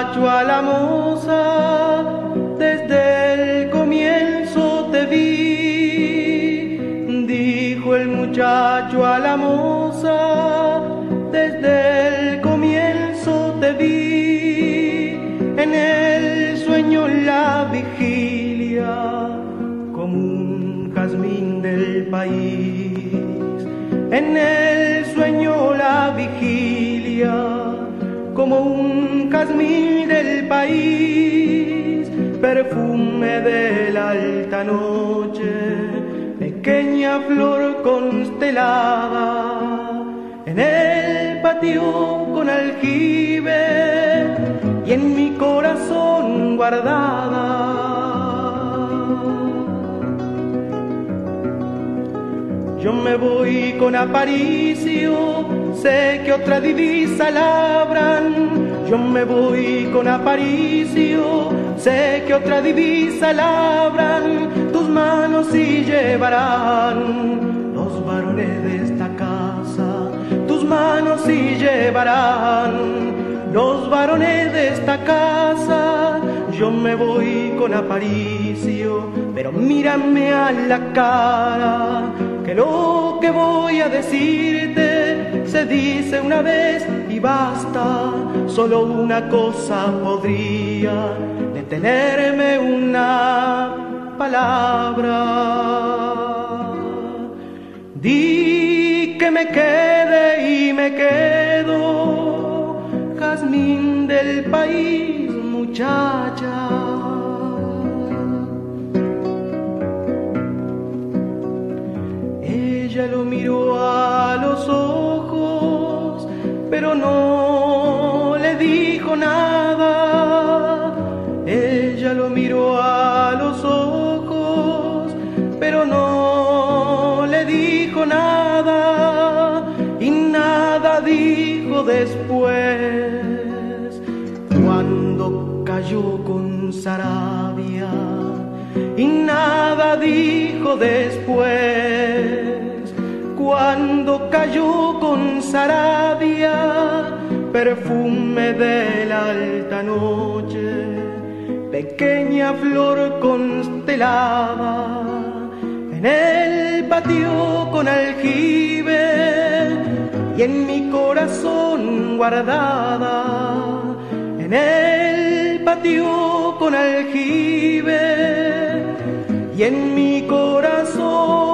muchacho a la moza, desde el comienzo te vi. Dijo el muchacho a la moza, desde el comienzo te vi. En el sueño la vigilia, como un jazmín del país. En el sueño la vigilia, como un jazmín del país. Perfume de la alta noche, pequeña flor constelada. En el patio con aljibe y en mi corazón guardada. Yo me voy con Aparicio, sé que otra divisa labran. Yo me voy con Aparicio, sé que otra divisa labran. Tus manos sí llevarán los varones de esta casa. Tus manos sí llevarán los varones de esta casa. Yo me voy con Aparicio, pero mírame a la cara, que lo que voy a decirte se dice una vez y basta. Solo una cosa podría detenerme, una palabra. Di que me quede y me quedo, jazmín del país, muchacha. Ella lo miró a los ojos, pero no le dijo nada. Ella lo miró a los ojos, pero no le dijo nada. Y nada dijo después, cuando cayó con Saravia. Y nada dijo después, cuando cayó con Saravia. Perfume de la alta noche, pequeña flor constelada. En el patio con aljibe y en mi corazón guardada. En el patio con aljibe y en mi corazón